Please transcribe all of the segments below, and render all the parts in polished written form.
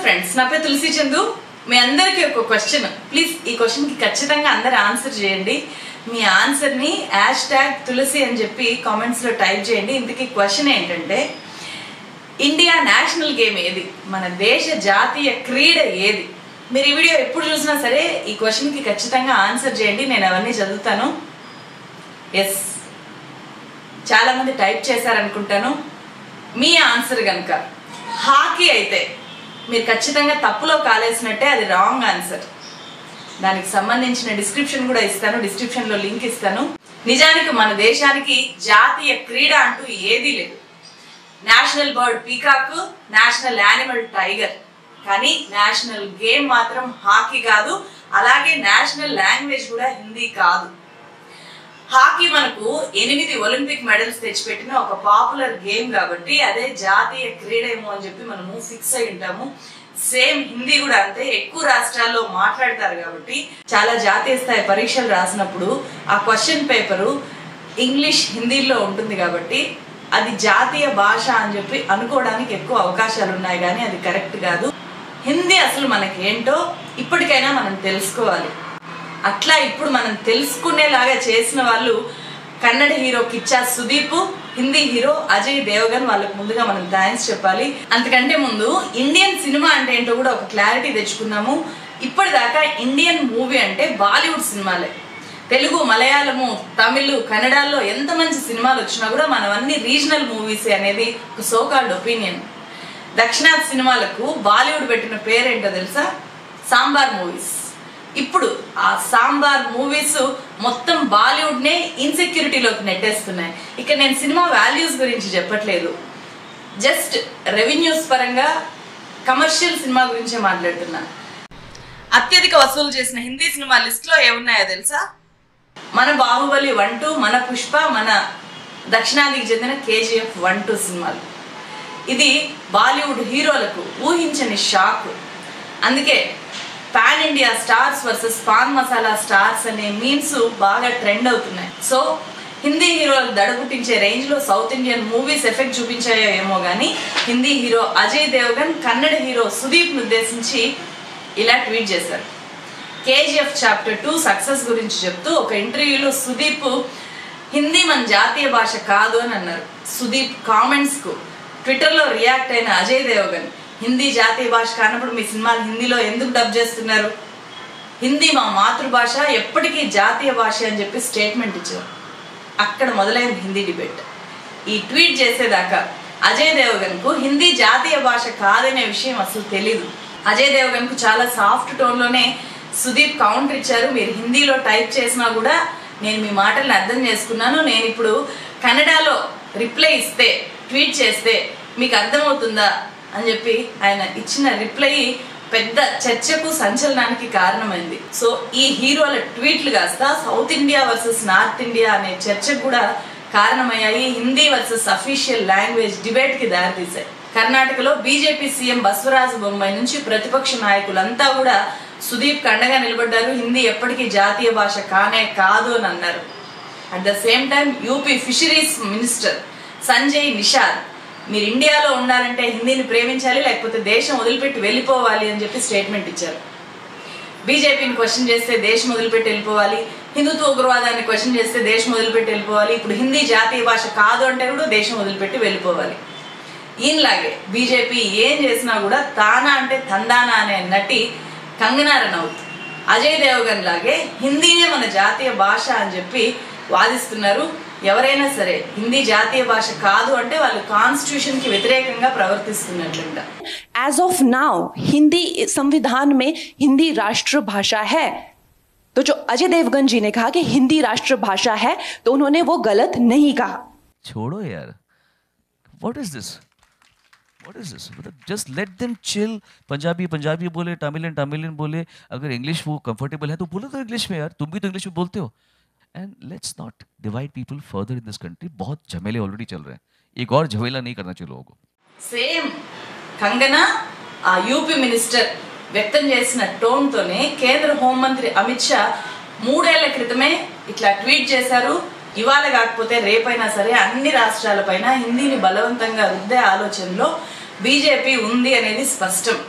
Friends, నా పేరు తులసి చందు. మీ అందరికీ ఒక క్వశ్చన్. ప్లీజ్ ఈ క్వశ్చన్కి ఖచ్చితంగా అందరు ఆన్సర్ చేయండి. మీ ఆన్సర్ని #తులసి అని చెప్పి కామెంట్స్లో టైప్ చేయండి. ఇంతకీ క్వశ్చన్ ఏంటంటే, ఇండియా నేషనల్ గేమ్ ఏది? మన దేశ జాతీయ క్రీడ ఏది? మీరు ఈ వీడియో ఎప్పుడు చూసినా సరే ఈ క్వశ్చన్కి ఖచ్చితంగా ఆన్సర్ చేయండి. నేను అవన్నీ చదువుతాను. ఎస్, చాలామంది టైప్ చేశారనుకుంటాను. మీ ఆన్సర్ కనుక హాకీ అయితే మీరు ఖచ్చితంగా తప్పులో కాలేసినట్టే, అది రాంగ్ ఆన్సర్. దానికి సంబంధించిన డిస్క్రిప్షన్ కూడా ఇస్తాను, డిస్క్రిప్షన్లో లింక్ ఇస్తాను. నిజానికి మన దేశానికి జాతీయ క్రీడ అంటూ ఏదీ లేదు. National bird peacock, national animal tiger, కానీ నేషనల్ గేమ్ మాత్రం హాకీ కాదు. అలాగే నేషనల్ లాంగ్వేజ్ కూడా హిందీ కాదు. హాకీ మనకు 8 ఒలింపిక్ మెడల్స్ తెచ్చిపెట్టిన ఒక పాపులర్ గేమ్ కాబట్టి అదే జాతీయ క్రీడ ఏమో అని చెప్పి మనము ఫిక్స్ అయి ఉంటాము. సేమ్ హిందీ కూడా అంతే, ఎక్కువ రాష్ట్రాల్లో మాట్లాడతారు కాబట్టి చాలా జాతీయ స్థాయి పరీక్షలు రాసినప్పుడు ఆ క్వశ్చన్ పేపరు ఇంగ్లీష్ హిందీలో ఉంటుంది కాబట్టి అది జాతీయ భాష అని చెప్పి అనుకోవడానికి ఎక్కువ అవకాశాలు ఉన్నాయి, కానీ అది కరెక్ట్ కాదు. హిందీ అసలు మనకేంటో ఇప్పటికైనా మనం తెలుసుకోవాలి. అట్లా ఇప్పుడు మనం తెలుసుకునేలాగా చేసిన వాళ్ళు కన్నడ హీరో కిచ్చా సుదీప్, హిందీ హీరో అజయ్ దేవగన్. వాళ్ళకి ముందుగా మనం థ్యాంక్స్ చెప్పాలి. అంతకంటే ముందు ఇండియన్ సినిమా అంటే ఏంటో కూడా ఒక క్లారిటీ తెచ్చుకున్నాము. ఇప్పటిదాకా ఇండియన్ మూవీ అంటే బాలీవుడ్ సినిమాలే. తెలుగు, మలయాళము, తమిళ్, కన్నడలో ఎంత మంచి సినిమాలు వచ్చినా కూడా మనం అన్ని రీజనల్ మూవీస్ అనేది ఒక సోకాల్డ్ ఒపీనియన్. దక్షిణాది సినిమాలకు బాలీవుడ్ పెట్టిన పేరేంటో తెలుసా? సాంబార్ మూవీస్. ఇప్పుడు ఆ సాంబార్ మూవీస్ మొత్తం బాలీవుడ్ నే ఇన్సెక్యూరిటీలోకి నెట్టేస్తున్నాయి. ఇక్కడ నేను సినిమా వాల్యూస్ గురించి చెప్పట్లేదు, జస్ట్ రెవెన్యూస్ పరంగా కమర్షియల్ సినిమా గురించే మాట్లాడుతున్నా. అత్యధిక వసూలు చేసిన హిందీ సినిమా లిస్ట్ లో ఏమున్నాయో తెలుసా? మన బాహుబలి 1, 2, మన పుష్ప, మన దక్షిణాదికి చెందిన KGF 1, 2 సినిమాలు. ఇది బాలీవుడ్ హీరోలకు ఊహించని షాక్. అందుకే pan India stars versus pan masala stars అనే మీమ్స్ బాగా ట్రెండ్ అవుతున్నాయి. సో హిందీ హీరోలు దడపుట్టించే రేంజ్ లో సౌత్ ఇండియన్ మూవీస్ ఎఫెక్ట్ చూపించాయో ఏమో కానీ హిందీ హీరో అజయ్ దేవగన్ కన్నడ హీరో సుదీప్ ను ఉద్దేశించి ఇలా ట్వీట్ చేశారు. KGF Chapter 2 సక్సెస్ గురించి చెప్తూ ఒక ఇంటర్వ్యూలో సుదీప్ హిందీ మన జాతీయ భాష కాదు అని అన్నారు. సుదీప్ కామెంట్స్ కు ట్విట్టర్లో రియాక్ట్ అయిన అజయ్ దేవగన్, హిందీ జాతీయ భాష కానప్పుడు మీ సినిమాలు హిందీలో ఎందుకు డబ్ చేస్తున్నారు? హిందీ మా మాతృభాష, ఎప్పటికీ జాతీయ భాష అని చెప్పి స్టేట్మెంట్ ఇచ్చారు. అక్కడ మొదలైంది హిందీ డిబేట్. ఈ ట్వీట్ చేసేదాకా అజయ్ దేవగన్ కు హిందీ జాతీయ భాష కాదనే విషయం అసలు తెలీదు. అజయ్ దేవగన్ కు చాలా సాఫ్ట్ టోన్లోనే సుదీప్ కౌంటర్ ఇచ్చారు. మీరు హిందీలో టైప్ చేసినా కూడా నేను మీ మాటలను అర్థం చేసుకున్నాను. నేను ఇప్పుడు కన్నడలో రిప్లై ఇస్తే, ట్వీట్ చేస్తే మీకు అర్థమవుతుందా అని చెప్పి ఆయన ఇచ్చిన రిప్లై పెద్ద చర్చకు, సంచలనానికి కారణమైంది. సో ఈ హీరోల ట్వీట్లు కాస్త south India versus north India అనే చర్చకు కూడా కారణమయ్యాయి. Hindi versus official language debate కి దారితీశాయి. కర్ణాటకలో బీజేపీ సీఎం బసవరాజ బొమ్మాయి నుంచి ప్రతిపక్ష నాయకులంతా కూడా సుదీప్ అండగా నిలబడ్డారు. హిందీ ఎప్పటికీ జాతీయ భాష కానే కాదు అని అన్నారు. At the same time UP fisheries minister Sanjay Nishad, మీరు ఇండియాలో ఉండాలంటే హిందీని ప్రేమించాలి, లేకపోతే దేశం వదిలిపెట్టి వెళ్ళిపోవాలి అని చెప్పి స్టేట్మెంట్ ఇచ్చారు. బీజేపీని క్వశ్చన్ చేస్తే దేశం వదిలిపెట్టి వెళ్ళిపోవాలి, హిందుత్వ ఉగ్రవాదాన్ని క్వశ్చన్ చేస్తే దేశం వదిలిపెట్టి వెళ్ళిపోవాలి, ఇప్పుడు హిందీ జాతీయ భాష కాదు అంటే కూడా దేశం వదిలిపెట్టి వెళ్ళిపోవాలి. ఈయనలాగే బీజేపీ ఏం చేసినా కూడా తానా అంటే తందానా అనే నటి కంగనా రనౌత్ అజయ్ దేవగన్ లాగే హిందీనే మన జాతీయ భాష అని చెప్పి వాదిస్తున్నారు. ఎవరైనా సరే హిందీ జాతీయ భాష కాదు అంటే వాళ్ళు కాన్స్టిట్యూషన్ కి వ్యతిరేకంగా ప్రవర్తిస్తున్నట్లుంట. As of now, हिंदी संविधान में हिंदी राष्ट्रभाषा है. तो जो अजय देवगन जी ने कहा कि हिंदी राष्ट्रभाषा है, तो उन्होंने वो गलत नहीं कहा. छोड़ो यार, what is this? What is this? Just let them chill. Punjabi बोले, तमिलियन बोले. अगर इंग्लिश वो कंफर्टेबल है तो बोलो तो इंग्लिश में यार. तुम भी तो इंग्लिश में बोलते हो. And let's not divide people further in this country. बहुत झमेले ऑलरेडी चल रहे हैं. एक और झमेला नहीं करना चाहिए लोगों को. సేమ్ కంగనా ఆ యూపీ మినిస్టర్ వ్యక్తం చేసిన టోన్ తోనే కేంద్ర హోంమంత్రి అమిత్ షా 3 ఏళ్ల క్రితమే ఇట్లా ట్వీట్ చేశారు. ఇవాళ కాకపోతే రేపైనా సరే అన్ని రాష్ట్రాలపైన హిందీని బలవంతంగా రుద్దే ఆలోచనలో బీజేపీ ఉంది అనేది స్పష్టం.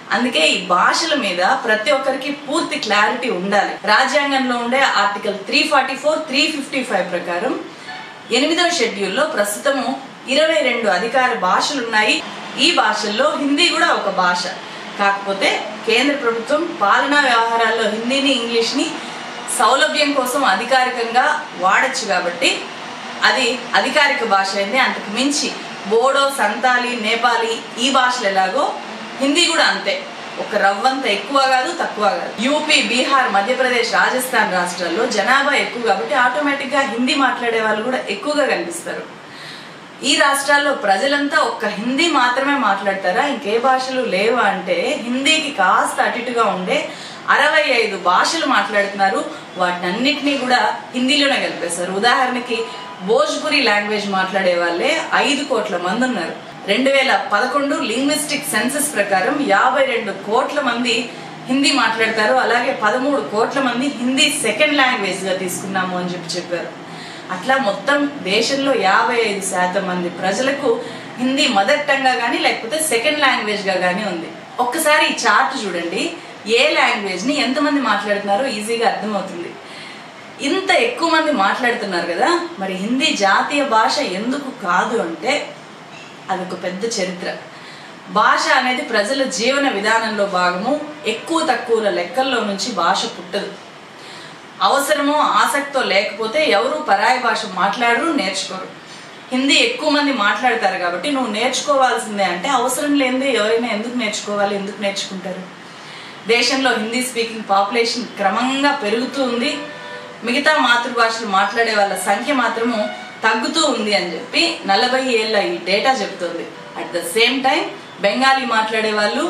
అందుకే ఈ భాషల మీద ప్రతి ఒక్కరికి పూర్తి క్లారిటీ ఉండాలి. రాజ్యాంగంలో ఉండే ఆర్టికల్ 344, 355 ప్రకారం 8వ షెడ్యూల్లో ప్రస్తుతము 22 అధికార భాషలు ఉన్నాయి. ఈ భాషల్లో హిందీ కూడా ఒక భాష. కాకపోతే కేంద్ర ప్రభుత్వం పాలనా వ్యవహారాల్లో హిందీని, ఇంగ్లీష్ని సౌలభ్యం కోసం అధికారికంగా వాడచ్చు కాబట్టి అది అధికారిక భాష అయింది. అంతకు మించి బోడో, సంతాలి, నేపాలి ఈ భాషలు ఎలాగో హిందీ కూడా అంతే. ఒక రవ్వంత ఎక్కువ కాదు, తక్కువ కాదు. యూపీ, బీహార్, మధ్యప్రదేశ్, రాజస్థాన్ రాష్ట్రాల్లో జనాభా ఎక్కువ కాబట్టి ఆటోమేటిక్గా హిందీ మాట్లాడే వాళ్ళు కూడా ఎక్కువగా కనిపిస్తారు. ఈ రాష్ట్రాల్లో ప్రజలంతా ఒక్క హిందీ మాత్రమే మాట్లాడతారా, ఇంకే భాషలు లేవా అంటే హిందీకి కాస్త అటుగా ఉండే 65 భాషలు మాట్లాడుతున్నారు. వాటినన్నిటినీ కూడా హిందీలోనే కలిపేశారు. ఉదాహరణకి భోజ్పురి లాంగ్వేజ్ మాట్లాడే వాళ్ళే 5 కోట్ల మంది ఉన్నారు. 2011 లింగ్విస్టిక్ సెన్సస్ ప్రకారం 52 కోట్ల మంది హిందీ మాట్లాడతారు. అలాగే 13 కోట్ల మంది హిందీ సెకండ్ లాంగ్వేజ్ గా తీసుకున్నాము అని చెప్పారు. అట్లా మొత్తం దేశంలో 55% మంది ప్రజలకు హిందీ మదర్ టంగ్ గా కానీ లేకపోతే సెకండ్ లాంగ్వేజ్ గా కానీ ఉంది. ఒక్కసారి ఈ చార్ట్ చూడండి, ఏ లాంగ్వేజ్ ని ఎంతమంది మాట్లాడుతున్నారో ఈజీగా అర్థమవుతుంది. ఇంత ఎక్కువ మంది మాట్లాడుతున్నారు కదా, మరి హిందీ జాతీయ భాష ఎందుకు కాదు అంటే అదొక పెద్ద చరిత్ర. భాష అనేది ప్రజల జీవన విధానంలో భాగము. ఎక్కువ తక్కువల లెక్కల్లో నుంచి భాష పుట్టదు. అవసరమో ఆసక్తో లేకపోతే ఎవరు పరాయి భాష మాట్లాడరు, నేర్చుకోరు. హిందీ ఎక్కువ మంది మాట్లాడతారు కాబట్టి నువ్వు నేర్చుకోవాల్సిందే అంటే అవసరం లేనిదే ఎవరైనా ఎందుకు నేర్చుకోవాలి, ఎందుకు నేర్చుకుంటారు? దేశంలో హిందీ స్పీకింగ్ పాపులేషన్ క్రమంగా పెరుగుతూ ఉంది. మిగతా మాతృభాషలు మాట్లాడే వాళ్ళ సంఖ్య మాత్రము తగ్గుతూ ఉంది అని చెప్పి 40 ఏళ్ల ఈ డేటా చెప్తుంది. At the same time Bengali మాట్లాడే వాళ్ళు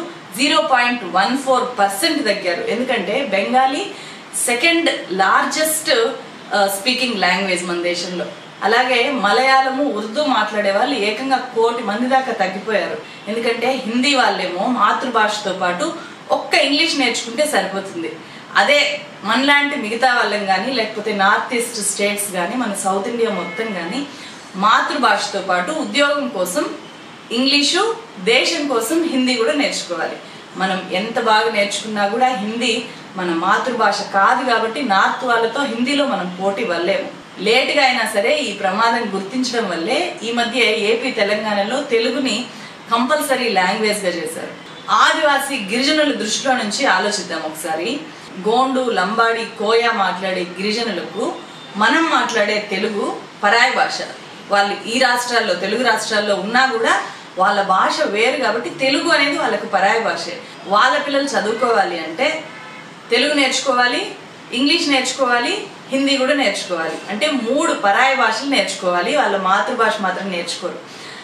0.14% తగ్గారు. ఎందుకంటే Bengali second largest speaking language మన దేశంలో. అలాగే మలయాళము, ఉర్దూ మాట్లాడే వాళ్ళు ఏకంగా 1 కోటి మంది దాకా తగ్గిపోయారు. ఎందుకంటే హిందీ వాళ్ళేమో మాతృభాషతో పాటు ఒక్క ఇంగ్లీష్ నేర్చుకుంటే సరిపోతుంది. అదే మనలాంటి మిగతా వాళ్ళం కానీ లేకపోతే నార్త్ ఈస్ట్ స్టేట్స్ కానీ మన సౌత్ ఇండియా మొత్తం కానీ మాతృభాషతో పాటు ఉద్యోగం కోసం ఇంగ్లీషు, దేశం కోసం హిందీ కూడా నేర్చుకోవాలి. మనం ఎంత బాగా నేర్చుకున్నా కూడా హిందీ మన మాతృభాష కాదు కాబట్టి నార్త్ వాళ్ళతో హిందీలో మనం పోటీ వల్లేము. లేటుగా అయినా సరే ఈ ప్రమాదం గుర్తించడం వల్లే ఈ మధ్య ఏపీ, తెలంగాణలో తెలుగుని కంపల్సరీ లాంగ్వేజ్ గా చేశారు. ఆదివాసీ గిరిజనుల దృష్టిలో నుంచి ఆలోచిద్దాం ఒకసారి. గోండు, లంబాడి, కోయా మాట్లాడే గిరిజనులకు మనం మాట్లాడే తెలుగు పరాయి భాష. వాళ్ళు ఈ రాష్ట్రాల్లో, తెలుగు రాష్ట్రాల్లో ఉన్నా కూడా వాళ్ళ భాష వేరు కాబట్టి తెలుగు అనేది వాళ్ళకు పరాయి భాషే. వాళ్ళ పిల్లలు చదువుకోవాలి అంటే తెలుగు నేర్చుకోవాలి, ఇంగ్లీష్ నేర్చుకోవాలి, హిందీ కూడా నేర్చుకోవాలి. అంటే 3 పరాయి భాషలు నేర్చుకోవాలి. వాళ్ళ మాతృభాష మాత్రం నేర్చుకోరు.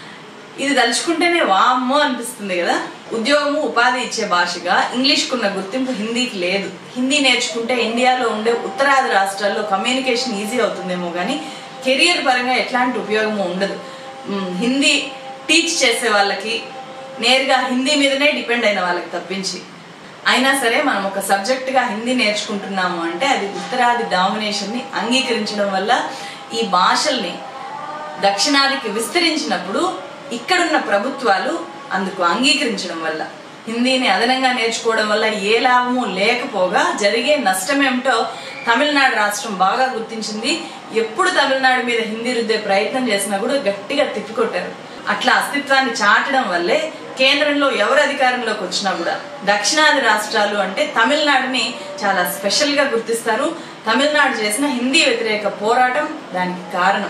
ఇది తలుచుకుంటేనే వామ్మో అనిపిస్తుంది కదా. ఉద్యోగము, ఉపాధి ఇచ్చే భాషగా ఇంగ్లీష్కున్న గుర్తింపు హిందీకి లేదు. హిందీ నేర్చుకుంటే ఇండియాలో ఉండే ఉత్తరాది రాష్ట్రాల్లో కమ్యూనికేషన్ ఈజీ అవుతుందేమో కానీ కెరియర్ పరంగా ఎట్లాంటి ఉపయోగము ఉండదు. హిందీ టీచ్ చేసే వాళ్ళకి, నేరుగా హిందీ మీదనే డిపెండ్ అయిన వాళ్ళకి తప్పించి. అయినా సరే మనం ఒక సబ్జెక్టుగా హిందీ నేర్చుకుంటున్నాము అంటే అది ఉత్తరాది డామినేషన్ని అంగీకరించడం వల్ల, ఈ భాషల్ని దక్షిణాదికి విస్తరించినప్పుడు ఇక్కడున్న ప్రభుత్వాలు అందుకు అంగీకరించడం వల్ల, హిందీని అదనంగా నేర్చుకోవడం వల్ల ఏ లాభము లేకపోగా జరిగే నష్టమేమిటో తమిళనాడు రాష్ట్రం బాగా గుర్తించింది. ఎప్పుడు తమిళనాడు మీద హిందీ రుద్దే ప్రయత్నం చేసినా కూడా గట్టిగా తిప్పికొట్టారు. అట్లా అస్తిత్వాన్ని చాటడం వల్లే కేంద్రంలో ఎవరు అధికారంలోకి వచ్చినా కూడా దక్షిణాది రాష్ట్రాలు అంటే తమిళనాడుని చాలా స్పెషల్ గా గుర్తిస్తారు. తమిళనాడు చేసిన హిందీ వ్యతిరేక పోరాటం దానికి కారణం.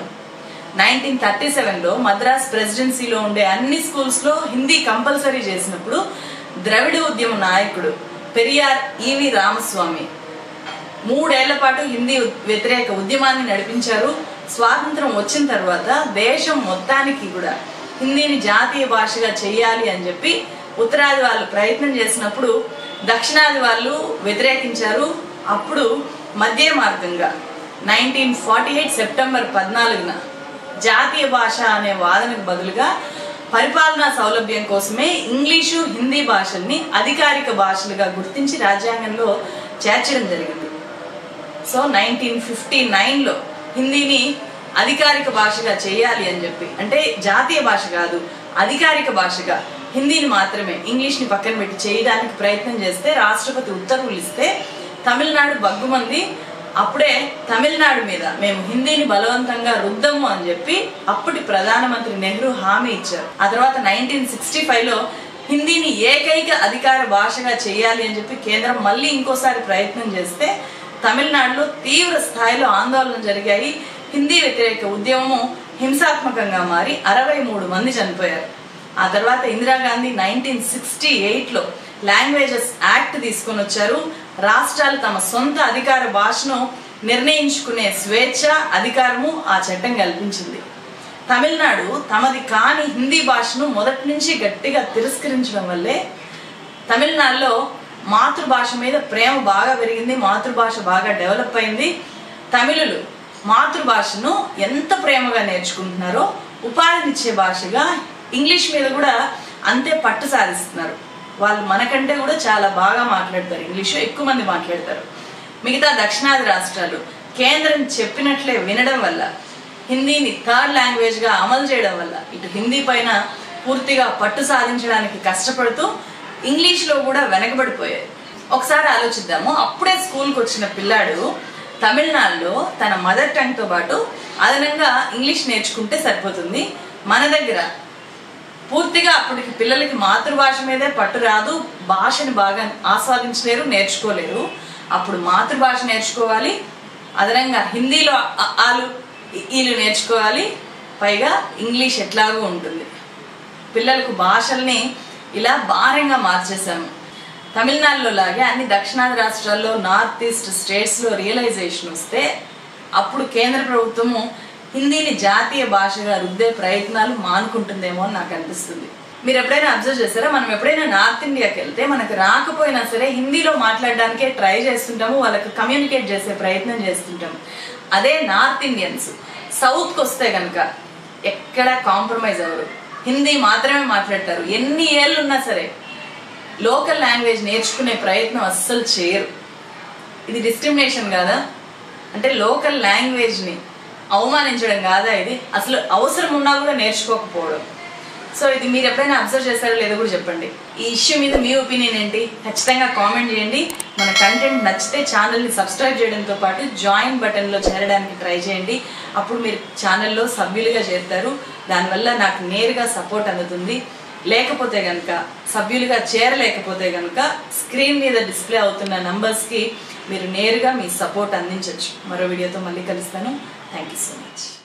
1937లో మద్రాస్ ప్రెసిడెన్సీలో ఉండే అన్ని స్కూల్స్ లో హిందీ కంపల్సరీ చేసినప్పుడు ద్రవిడ ఉద్యమ నాయకుడు పెరియార్ ఈవి రామస్వామి 3 ఏళ్ల పాటు హిందీ వ్యతిరేక ఉద్యమాన్ని నడిపించారు. స్వాతంత్రం వచ్చిన తర్వాత దేశం మొత్తానికి కూడా హిందీని జాతీయ భాషగా చేయాలి అని చెప్పి ఉత్తరాది వాళ్ళు ప్రయత్నం చేసినప్పుడు దక్షిణాది వాళ్ళు వ్యతిరేకించారు. అప్పుడు మధ్య మార్గంగా 1948 సెప్టెంబర్ 14న జాతీయ భాష అనే వాదనకు బదులుగా పరిపాలనా సౌలభ్యం కోసమే ఇంగ్లీషు, హిందీ భాషల్ని అధికారిక భాషలుగా గుర్తించి రాజ్యాంగంలో చేర్చడం జరిగింది. సో 1959లో హిందీని అధికారిక భాషగా చేయాలి అని చెప్పి, అంటే జాతీయ భాష కాదు అధికారిక భాషగా హిందీని మాత్రమే, ఇంగ్లీష్ని పక్కన పెట్టి చేయడానికి ప్రయత్నం చేస్తే రాష్ట్రపతి ఉత్తర్వులు ఇస్తే తమిళనాడు బగ్గుమంది. అప్పుడే తమిళనాడు మీద మేము హిందీని బలవంతంగా రుద్దము అని చెప్పి అప్పటి ప్రధానమంత్రి నెహ్రూ హామీ ఇచ్చారు. ఆ తర్వాత 1965లో హిందీని ఏకైక అధికార భాషగా చేయాలి అని చెప్పి కేంద్రం మళ్ళీ ఇంకోసారి ప్రయత్నం చేస్తే తమిళనాడులో తీవ్ర స్థాయిలో ఆందోళన జరిగాయి. హిందీ వ్యతిరేక ఉద్యమము హింసాత్మకంగా మారి 63 మంది చనిపోయారు. ఆ తర్వాత ఇందిరాగాంధీ 1968లో లాంగ్వేజెస్ యాక్ట్ తీసుకొని వచ్చారు. రాష్ట్రాలు తమ సొంత అధికార భాషను నిర్ణయించుకునే స్వేచ్ఛ, అధికారము ఆ చట్టం కల్పించింది. తమిళనాడు తమది కాని హిందీ భాషను మొదటి నుంచి గట్టిగా తిరస్కరించడం వల్లే తమిళనాడులో మాతృభాష మీద ప్రేమ బాగా పెరిగింది, మాతృభాష బాగా డెవలప్ అయింది. తమిళులు మాతృభాషను ఎంత ప్రేమగా నేర్చుకుంటున్నారో ఉపాధినిచ్చే భాషగా ఇంగ్లీష్ మీద కూడా అంతే పట్టు సాధిస్తున్నారు. వాళ్ళు మనకంటే కూడా చాలా బాగా మాట్లాడతారు, ఇంగ్లీషు ఎక్కువ మంది మాట్లాడతారు. మిగతా దక్షిణాది రాష్ట్రాలు కేంద్రం చెప్పినట్లే వినడం వల్ల, హిందీని థర్డ్ లాంగ్వేజ్గా అమలు చేయడం వల్ల ఇటు హిందీ పైన పూర్తిగా పట్టు సాధించడానికి కష్టపడుతూ ఇంగ్లీష్లో కూడా వెనకబడిపోయాయి. ఒకసారి ఆలోచిద్దాము, అప్పుడే స్కూల్కి వచ్చిన పిల్లాడు తమిళనాడులో తన మదర్ టంగ్తో పాటు అదనంగా ఇంగ్లీష్ నేర్చుకుంటే సరిపోతుంది. మన దగ్గర పూర్తిగా అప్పటికి పిల్లలకి మాతృభాష మీదే పట్టు రాదు, భాషని బాగా ఆస్వాదించలేరు, నేర్చుకోలేరు. అప్పుడు మాతృభాష నేర్చుకోవాలి, అదనంగా హిందీలో ఆలు ఈలు నేర్చుకోవాలి, పైగా ఇంగ్లీష్ ఎట్లాగూ ఉంటుంది. పిల్లలకు భాషల్ని ఇలా భారంగా మార్చేశాము. తమిళనాడులో లాగే అన్ని దక్షిణాది రాష్ట్రాల్లో, నార్త్ ఈస్ట్ స్టేట్స్లో రియలైజేషన్ వస్తే అప్పుడు కేంద్ర ప్రభుత్వము హిందీని జాతీయ భాషగా రుద్దే ప్రయత్నాలు మానుకుంటుందేమో అని నాకు అనిపిస్తుంది. మీరు ఎప్పుడైనా అబ్జర్వ్ చేస్తారా, మనం ఎప్పుడైనా నార్త్ ఇండియాకి వెళ్తే మనకు రాకపోయినా సరే హిందీలో మాట్లాడడానికే ట్రై చేస్తుంటాము, వాళ్ళకి కమ్యూనికేట్ చేసే ప్రయత్నం చేస్తుంటాము. అదే నార్త్ ఇండియన్స్ సౌత్కి వస్తే కనుక ఎక్కడ కాంప్రమైజ్ అవ్వరు, హిందీ మాత్రమే మాట్లాడతారు. ఎన్ని ఏళ్ళు ఉన్నా సరే లోకల్ లాంగ్వేజ్ నేర్చుకునే ప్రయత్నం అస్సలు చేయరు. ఇది డిస్క్రిమినేషన్ కాదా? అంటే లోకల్ లాంగ్వేజ్ని అవమానించడం కాదా ఇది? అసలు అవసరం ఉన్నా కూడా నేర్చుకోకపోవడం. సో ఇది మీరు ఎప్పుడైనా అబ్జర్వ్ చేశారో లేదో కూడా చెప్పండి. ఈ ఇష్యూ మీద మీ ఒపీనియన్ ఏంటి? ఖచ్చితంగా కామెంట్ చేయండి. మన కంటెంట్ నచ్చితే ఛానల్ని సబ్స్క్రైబ్ చేయడంతో పాటు జాయిన్ బటన్లో చేరడానికి ట్రై చేయండి. అప్పుడు మీరు ఛానల్లో సభ్యులుగా చేరుతారు. దానివల్ల నాకు నేరుగా సపోర్ట్ అందుతుంది. లేకపోతే కనుక సభ్యులుగా చేరలేకపోతే కనుక స్క్రీన్ మీద డిస్ప్లే అవుతున్న నంబర్స్కి మీరు నేరుగా మీ సపోర్ట్ అందించవచ్చు. మరో వీడియోతో మళ్ళీ కలుస్తాను. Thank you so much.